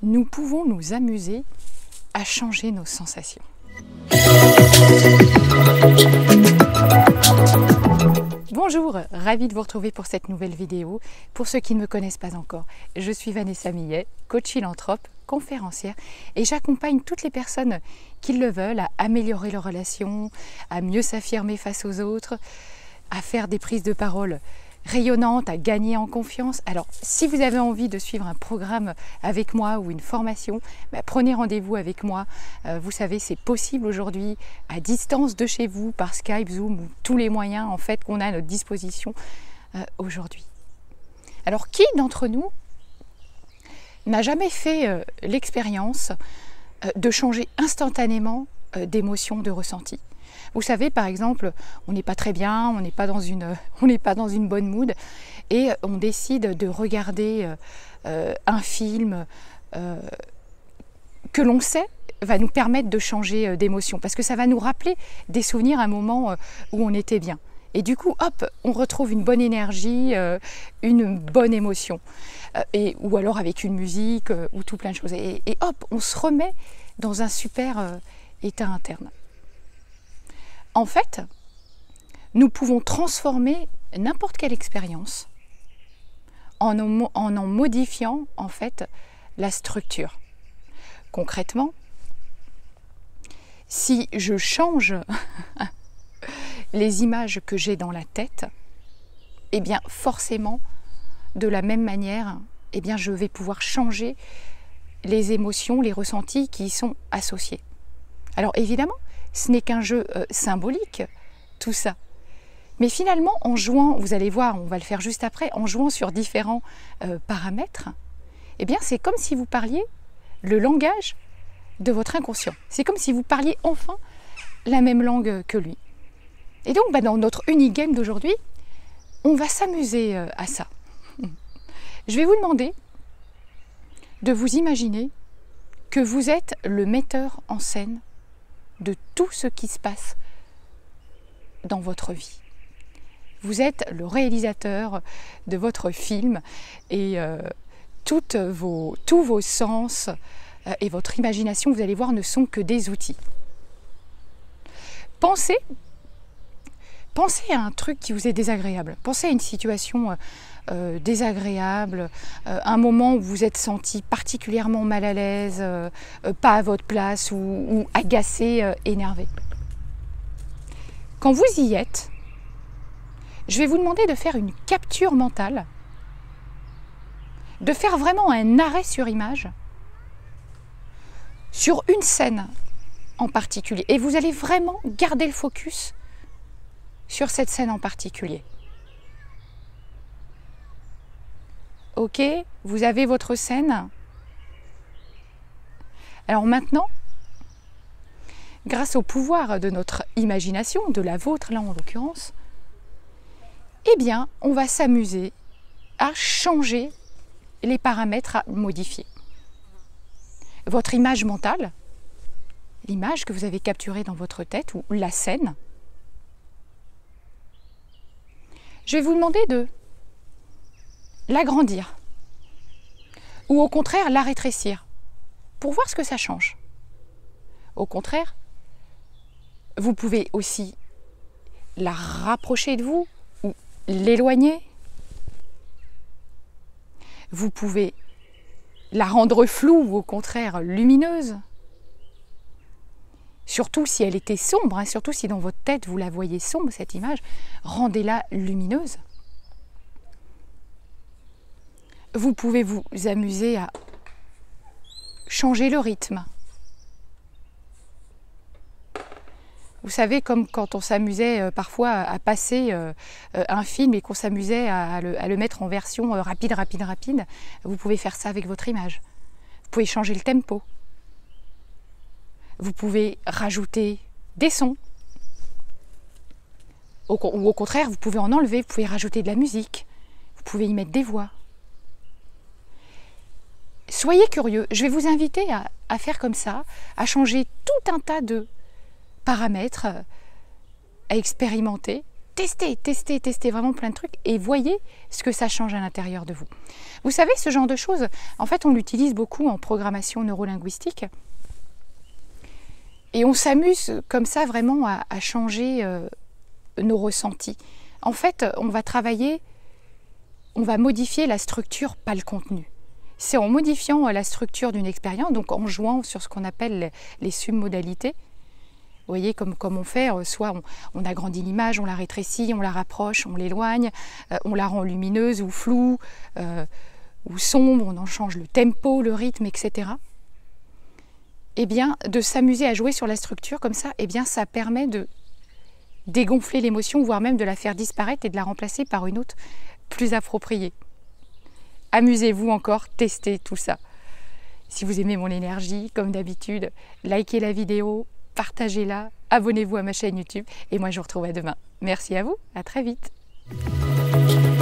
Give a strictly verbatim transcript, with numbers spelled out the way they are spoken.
nous pouvons nous amuser à changer nos sensations. Bonjour, ravie de vous retrouver pour cette nouvelle vidéo. Pour ceux qui ne me connaissent pas encore, je suis Vanessa Millet, coach philanthrope, conférencière et j'accompagne toutes les personnes qui le veulent à améliorer leurs relations, à mieux s'affirmer face aux autres, à faire des prises de parole rayonnantes, à gagner en confiance. Alors, si vous avez envie de suivre un programme avec moi ou une formation, bah, prenez rendez-vous avec moi. Euh, vous savez, c'est possible aujourd'hui à distance de chez vous, par Skype, Zoom ou tous les moyens en fait qu'on a à notre disposition euh, aujourd'hui. Alors, qui d'entre nous n'a jamais fait euh, l'expérience euh, de changer instantanément euh, d'émotion, de ressenti? Vous savez, par exemple, on n'est pas très bien, on n'est pas dans une, on n'est pas dans une bonne mood et on décide de regarder euh, un film euh, que l'on sait va nous permettre de changer d'émotion parce que ça va nous rappeler des souvenirs à un moment où on était bien. Et du coup, hop, on retrouve une bonne énergie, euh, une bonne émotion. Euh, et, ou alors avec une musique euh, ou tout plein de choses. Et, et hop, on se remet dans un super euh, état interne. En fait, nous pouvons transformer n'importe quelle expérience en en, en en modifiant en fait la structure. Concrètement, si je change les images que j'ai dans la tête, eh bien forcément, de la même manière, eh bien je vais pouvoir changer les émotions, les ressentis qui y sont associés. Alors évidemment, ce n'est qu'un jeu euh, symbolique, tout ça. Mais finalement, en jouant, vous allez voir, on va le faire juste après, en jouant sur différents euh, paramètres, eh bien c'est comme si vous parliez le langage de votre inconscient. C'est comme si vous parliez enfin la même langue que lui. Et donc, bah, dans notre unigame d'aujourd'hui, on va s'amuser euh, à ça. Je vais vous demander de vous imaginer que vous êtes le metteur en scène de tout ce qui se passe dans votre vie. Vous êtes le réalisateur de votre film et euh, toutes vos, tous vos sens euh, et votre imagination, vous allez voir, ne sont que des outils. Pensez, pensez à un truc qui vous est désagréable. Pensez à une situation euh, désagréable, euh, un moment où vous êtes senti particulièrement mal à l'aise, euh, euh, pas à votre place ou, ou agacé, euh, énervé. Quand vous y êtes, je vais vous demander de faire une capture mentale, de faire vraiment un arrêt sur image sur une scène en particulier. Et vous allez vraiment garder le focus sur cette scène en particulier. Ok, vous avez votre scène. Alors maintenant, grâce au pouvoir de notre imagination, de la vôtre là en l'occurrence, eh bien, on va s'amuser à changer les paramètres à modifier. Votre image mentale, l'image que vous avez capturée dans votre tête ou la scène, je vais vous demander de l'agrandir ou au contraire la rétrécir pour voir ce que ça change. Au contraire, vous pouvez aussi la rapprocher de vous ou l'éloigner. Vous pouvez la rendre floue ou au contraire lumineuse. Surtout si elle était sombre, hein, surtout si dans votre tête vous la voyez sombre, cette image, rendez-la lumineuse. Vous pouvez vous amuser à changer le rythme. Vous savez, comme quand on s'amusait euh, parfois à passer euh, un film et qu'on s'amusait à, à, à le mettre en version euh, rapide, rapide, rapide, vous pouvez faire ça avec votre image. Vous pouvez changer le tempo. Vous pouvez rajouter des sons. Au, ou au contraire, vous pouvez en enlever, vous pouvez rajouter de la musique. Vous pouvez y mettre des voix. Soyez curieux, je vais vous inviter à, à faire comme ça, à changer tout un tas de paramètres, à expérimenter testez, testez, testez vraiment plein de trucs et voyez ce que ça change à l'intérieur de vous. Vous savez, ce genre de choses, en fait, on l'utilise beaucoup en programmation neurolinguistique. Et on s'amuse comme ça vraiment à, à changer euh, nos ressentis. En fait, on va travailler, on va modifier la structure, pas le contenu. C'est en modifiant la structure d'une expérience, donc en jouant sur ce qu'on appelle les, les submodalités. Vous voyez, comme, comme on fait, soit on, on agrandit l'image, on la rétrécit, on la rapproche, on l'éloigne, euh, on la rend lumineuse ou floue, euh, ou sombre, on en change le tempo, le rythme, et cetera. Eh bien, de s'amuser à jouer sur la structure comme ça, eh bien, ça permet de dégonfler l'émotion, voire même de la faire disparaître et de la remplacer par une autre plus appropriée. Amusez-vous encore, testez tout ça. Si vous aimez mon énergie, comme d'habitude, likez la vidéo, partagez-la, abonnez-vous à ma chaîne YouTube et moi je vous retrouve à demain. Merci à vous, à très vite.